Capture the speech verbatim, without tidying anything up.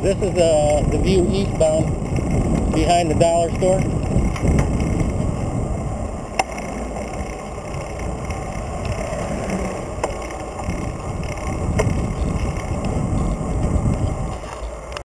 This is uh, the view eastbound behind the dollar store.